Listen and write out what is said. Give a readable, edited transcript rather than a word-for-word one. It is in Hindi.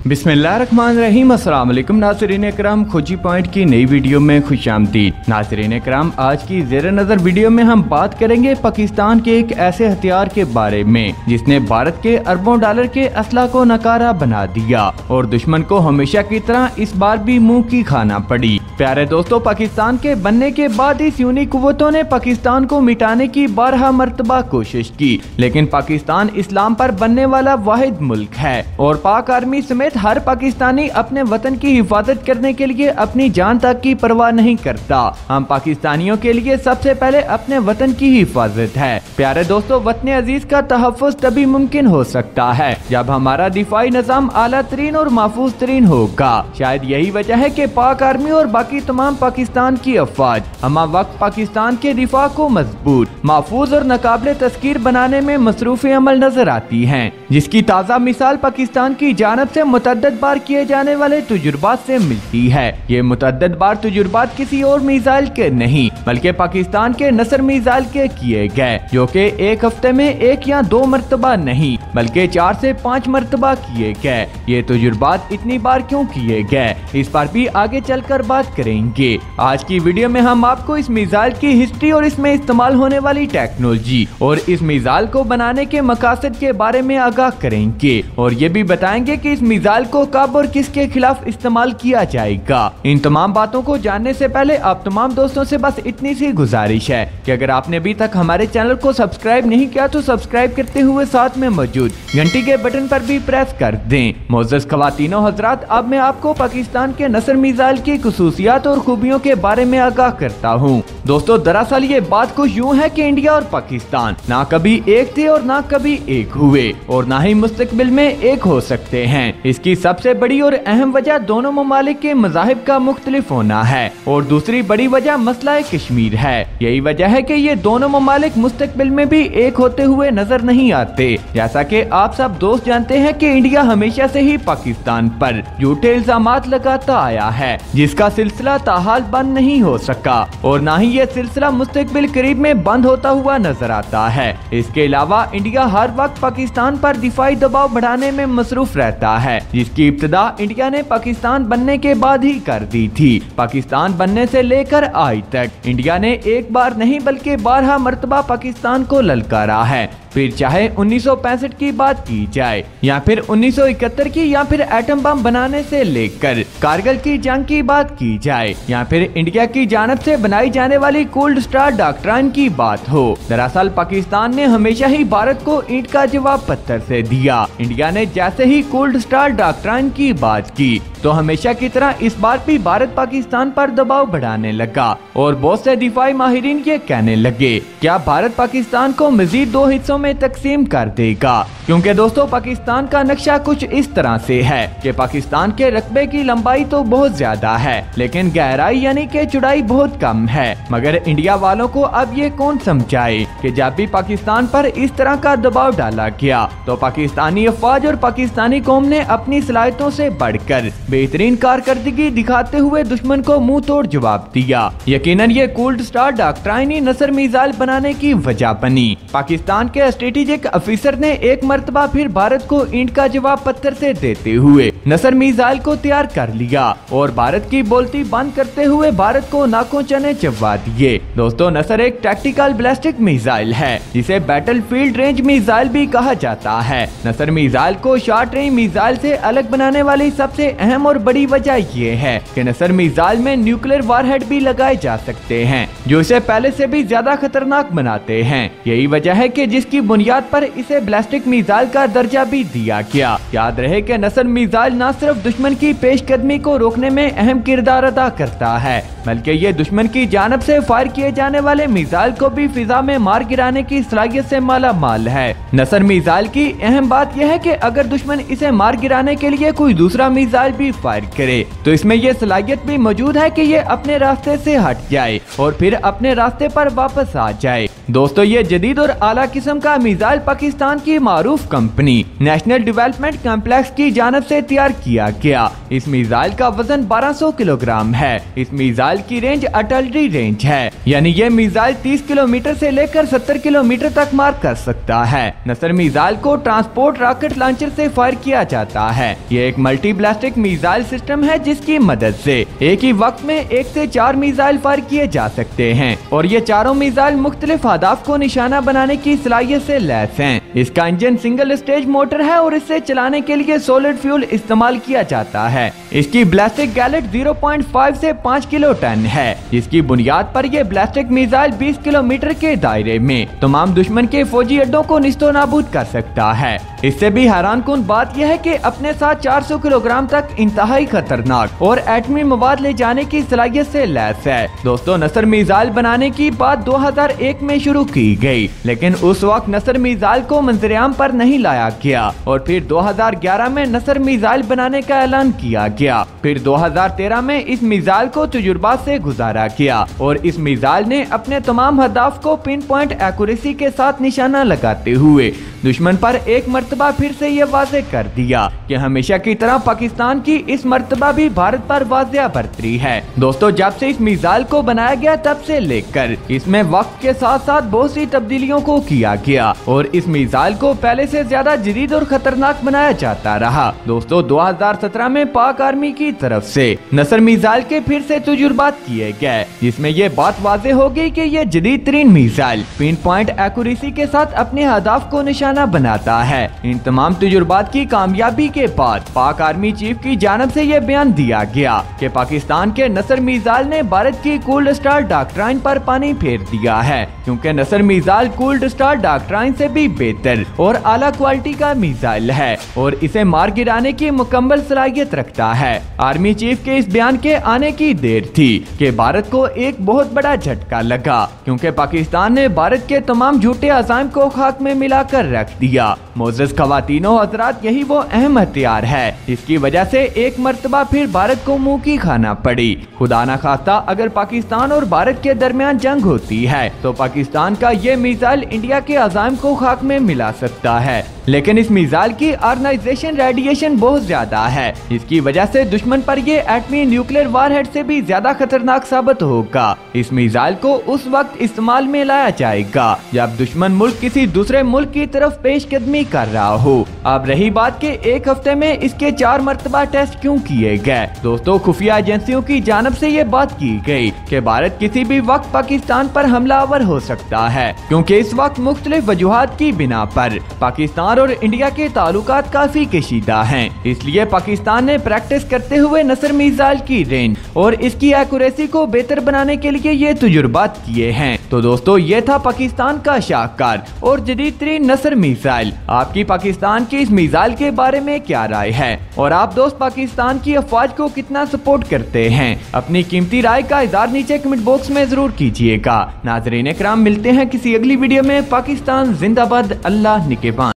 बिस्मिल्लाहिर्रहमानिर्रहीम। अस्सलाम वालेकुम नाज़रीन इकराम, खोजी पॉइंट की नई वीडियो में खुशामदीद। नाज़रीन इकराम, आज की ज़ेर नज़र वीडियो में हम बात करेंगे पाकिस्तान के एक ऐसे हथियार के बारे में जिसने भारत के अरबों डॉलर के असला को नकारा बना दिया और दुश्मन को हमेशा की तरह इस बार भी मुंह की खाना पड़ी। प्यारे दोस्तों, पाकिस्तान के बनने के बाद इस यूनी कुव्वतों ने पाकिस्तान को मिटाने की 12 मरतबा कोशिश की, लेकिन पाकिस्तान इस्लाम पर बनने वाला वाहिद मुल्क है और पाक आर्मी समेत हर पाकिस्तानी अपने वतन की हिफाजत करने के लिए अपनी जान तक की परवाह नहीं करता। हम पाकिस्तानियों के लिए सबसे पहले अपने वतन की हिफाजत है। प्यारे दोस्तों, वतन अजीज का तहफ़्फ़ुज़ तभी मुमकिन हो सकता है जब हमारा दिफाई निज़ाम आला तरीन और महफूज तरीन होगा। शायद यही वजह है कि पाक आर्मी और बाकी तमाम पाकिस्तान की अफवाज हम वक्त पाकिस्तान के दिफा को मजबूत, महफूज और नाकाबिले तस्कीर बनाने में मसरूफ़ अमल नजर आती है, जिसकी ताज़ा मिसाल पाकिस्तान की जानब से मुतअद्दिद बार किए जाने वाले तजुर्बात से मिलती है। ये मुतअद्दिद बार तजुर्बात किसी और मिसाइल के नहीं बल्कि पाकिस्तान के नसर मिसाइल के किए गए, जो कि एक हफ्ते में 1 या 2 मरतबा नहीं बल्कि 4 से 5 मरतबा किए गए। ये तजुर्बात इतनी बार क्यों किए गए, इस पर भी आगे चलकर बात करेंगे। आज की वीडियो में हम आपको इस मिसाइल की हिस्ट्री और इसमें इस्तेमाल होने वाली टेक्नोलॉजी और इस मिसाइल को बनाने के मकासद के बारे में आगाह करेंगे और ये भी बताएंगे कि इस मिसाइल को कब और किसके खिलाफ इस्तेमाल किया जाएगा। इन तमाम बातों को जानने से पहले आप तमाम दोस्तों से बस इतनी सी गुजारिश है कि अगर आपने अभी तक हमारे चैनल को सब्सक्राइब नहीं किया तो सब्सक्राइब करते हुए साथ में मौजूद घंटी के बटन पर भी प्रेस कर दें। मोअज़्ज़ज़ ख़वातीनो हज़रात, अब मैं आपको पाकिस्तान के नसर मिसाइल की खुसूसियात और खूबियों के बारे में आगाह करता हूँ। दोस्तों, दरअसल ये बात कुछ यूँ है कि इंडिया और पाकिस्तान ना कभी एक थे और ना कभी एक हुए और ना ही मुस्तकबिल में एक हो सकते हैं। इसकी सबसे बड़ी और अहम वजह दोनों ममालिक के मज़ाहिब का मुख्तलिफ होना है और दूसरी बड़ी वजह मसला कश्मीर है। यही वजह है कि ये दोनों ममालिक मुस्तकबिल में भी एक होते हुए नजर नहीं आते। जैसा कि आप सब दोस्त जानते हैं कि इंडिया हमेशा से ही पाकिस्तान पर झूठे इल्जामात लगाता आया है, जिसका सिलसिला ताहाल बंद नहीं हो सका और ना ही ये सिलसिला मुस्तकबिल करीब में बंद होता हुआ नजर आता है। इसके अलावा इंडिया हर वक्त पाकिस्तान पर दिफाई दबाव बढ़ाने में मसरूफ रहता है, जिसकी इब्तिदा इंडिया ने पाकिस्तान बनने के बाद ही कर दी थी। पाकिस्तान बनने से लेकर आज तक इंडिया ने एक बार नहीं बल्कि 12 मरतबा पाकिस्तान को ललकारा है। फिर चाहे 1965 की बात की जाए या फिर 1971 की या फिर एटम बम बनाने से लेकर कारगिल की जंग की बात की जाए या फिर इंडिया की जानब से बनाई जाने वाली कोल्ड स्टार डॉक्ट्राइन की बात हो, दरअसल पाकिस्तान ने हमेशा ही भारत को ईंट का जवाब पत्थर से दिया। इंडिया ने जैसे ही कोल्ड स्टार डॉक्ट्राइन की बात की तो हमेशा की तरह इस बार भी भारत पाकिस्तान पर दबाव बढ़ाने लगा और बहुत से दिफाई माहिरीन ये कहने लगे क्या भारत पाकिस्तान को मजीद 2 हिस्सों में तकसीम कर देगा, क्योंकि दोस्तों पाकिस्तान का नक्शा कुछ इस तरह से है कि पाकिस्तान के रकबे की लंबाई तो बहुत ज्यादा है लेकिन गहराई यानी कि चौड़ाई बहुत कम है। मगर इंडिया वालों को अब ये कौन समझाए कि जब भी पाकिस्तान पर इस तरह का दबाव डाला गया तो पाकिस्तानी अफवाज और पाकिस्तानी कौम ने अपनी सलाहियतों से बढ़कर बेहतरीन कारकर्दगी दिखाते हुए दुश्मन को मुंह तोड़ जवाब दिया। यकीनन ये कोल्ड स्टार डॉक्ट्राइन ही नसर मिसाइल बनाने की वजह बनी। पाकिस्तान के स्ट्रेटेजिक अफसर ने एक मरतबा फिर भारत को ईंट का जवाब पत्थर से देते हुए नसर मिसाइल को तैयार कर लिया और भारत की बोलती बंद करते हुए भारत को नाकों चने चबवा दिए। दोस्तों, नसर एक टैक्टिकल बैलिस्टिक मिसाइल है जिसे बैटलफील्ड रेंज मिसाइल भी कहा जाता है। नसर मिसाइल को शॉर्ट रेंज मिसाइल से अलग बनाने वाली सबसे अहम और बड़ी वजह ये है कि नसर मिसाइल में न्यूक्लियर वारहेड भी लगाए जा सकते हैं जो इसे पहले से भी ज्यादा खतरनाक बनाते हैं। यही वजह है कि जिसकी बुनियाद पर इसे बैलिस्टिक मिसाइल का दर्जा भी दिया गया। याद रहे कि नसर मिसाइल न सिर्फ दुश्मन की पेशकदमी को रोकने में अहम किरदार अदा करता है बल्कि ये दुश्मन की जानब से फायर किए जाने वाले मिसाइल को भी फिजा में मार गिराने की सलाहियत से माला माल है। नसर मिसाइल की अहम बात यह है कि अगर दुश्मन इसे मार गिराने के लिए कोई दूसरा मिसाइल भी फायर करे तो इसमें यह सलाहियत भी मौजूद है कि ये अपने रास्ते से हट जाए और फिर अपने रास्ते पर वापस आ जाए। दोस्तों ये जदीद और आला किस्म का मिसाइल पाकिस्तान की मारूफ कंपनी नेशनल डेवलपमेंट कॉम्प्लेक्स की जानब से तैयार किया गया। इस मिसाइल का वजन 1200 किलोग्राम है। इस मिसाइल की रेंज आर्टिलरी रेंज है, यानी ये मिसाइल 30 किलोमीटर से लेकर 70 किलोमीटर तक मार कर सकता है। नसर मिसाइल को ट्रांसपोर्ट रॉकेट लॉन्चर से फायर किया जाता है। ये एक मल्टी ब्लास्टिक मिसाइल सिस्टम है जिसकी मदद से एक ही वक्त में 1 से 4 मिसाइल फायर किए जा सकते हैं और ये चारों मिसाइल मुख्तलिफ अहदाफ को निशाना बनाने की सलाहियत से लैस हैं। इसका इंजन सिंगल स्टेज मोटर है और इसे चलाने के लिए सॉलिड फ्यूल इस्तेमाल किया जाता है। इसकी ब्लास्टिक गैलेट 0.5 से 5 किलो टन है, जिसकी बुनियाद पर यह ब्लास्टिक मिसाइल 20 किलोमीटर के दायरे में तमाम दुश्मन के फौजी अड्डों को निस्तो नाबूद कर सकता है। इससे भी हैरानकुन बात यह है कि अपने साथ 400 किलोग्राम तक इंतहाई खतरनाक और एटमी मवाद ले जाने की सलाहियत से लैस है। दोस्तों नसर मिसाइल बनाने की बात 2001 में शुरू की गई, लेकिन उस वक्त नसर मिसाइल को मंजरेआम पर नहीं लाया गया और फिर 2011 में नसर मिसाइल बनाने का ऐलान किया गया। फिर 2013 में इस मिसाइल को तजुर्बात से गुजारा गया और इस मिसाइल ने अपने तमाम हदाफ को पिन पॉइंट एक्यूरेसी के साथ निशाना लगाते हुए दुश्मन पर एक मर्तबा फिर से ये वाज़े कर दिया कि हमेशा की तरह पाकिस्तान की इस मर्तबा भी भारत पर वाज़िया बरतरी है। दोस्तों जब से इस मिसाइल को बनाया गया तब से लेकर इसमें वक्त के साथ साथ बहुत सी तब्दीलियों को किया गया और इस मिसाइल को पहले से ज्यादा जदीद और खतरनाक बनाया जाता रहा। दोस्तों 2017 में पाक आर्मी की तरफ से नसर मिसाइल के फिर से तजुर्बात किए गए, जिसमें ये बात वाज़े हो गई कि ये जदीद तरीन मिसाइल पिन पॉइंट एक्यूरेसी के साथ अपने हदाफ को निशाना बनाता है। इन तमाम तजुर्बात की कामयाबी के बाद पाक आर्मी चीफ की जानब से यह बयान दिया गया कि पाकिस्तान के नसर मिसाइल ने भारत की कोल्ड स्टार डॉक्ट्राइन पर पानी फेर दिया है, क्योंकि Nasr missile cold start doctrine से भी बेहतर और आला क्वालिटी का मिसाइल है और इसे मार गिराने की मुकम्मल सलाहियत रखता है। आर्मी चीफ के इस बयान के आने की देर थी कि भारत को एक बहुत बड़ा झटका लगा, क्योंकि पाकिस्तान ने भारत के तमाम झूठे अज़ाइम को खाक में मिलाकर रख दिया। मोअज़्ज़ज़ ख़वातीनो हज़रात, यही वो अहम हथियार है जिसकी वजह से एक मर्तबा फिर भारत को मुंह की खाना पड़ी। खुदा न खास्ता अगर पाकिस्तान और भारत के दरमियान जंग होती है तो पाकिस्तान का ये मिसाइल इंडिया के अज़ाइम को खाक में मिला सकता है, लेकिन इस मिसाइल की आयनाइजेशन रेडिएशन बहुत ज्यादा है, इसकी वजह से दुश्मन पर ये एटमी न्यूक्लियर वारहेड से भी ज्यादा खतरनाक साबित होगा। इस मिसाइल को उस वक्त इस्तेमाल में लाया जाएगा जब दुश्मन मुल्क किसी दूसरे मुल्क की तरफ पेशकदमी कर रहा हो। अब रही बात के एक हफ्ते में इसके 4 मरतबा टेस्ट क्यों किए गए। दोस्तों खुफिया एजेंसियों की जानब से ये बात की गई कि भारत किसी भी वक्त पाकिस्तान पर हमलावर हो सकता है, क्योंकि इस वक्त मुख्तलिफ वजूहात की बिना पर पाकिस्तान और इंडिया के ताल्लुकात काफी कशीदा हैं। इसलिए पाकिस्तान ने प्रैक्टिस करते हुए नसर मिसाइल की रेंज और इसकी एक्यूरेसी को बेहतर बनाने के लिए ये तजुर्बात किए हैं। तो दोस्तों ये था पाकिस्तान का शाहकार और जदीद तरीन नसर मिसाइल। आपकी पाकिस्तान की इस मिसाइल के बारे में क्या राय है और आप दोस्त पाकिस्तान की अफवाज को कितना सपोर्ट करते हैं? अपनी कीमती राय का इज़हार नीचे कमेंट बॉक्स में जरूर कीजिएगा। नाज़रीन इकराम, मिलते हैं किसी अगली वीडियो में। पाकिस्तान जिंदाबाद, अल्लाह निगहबान।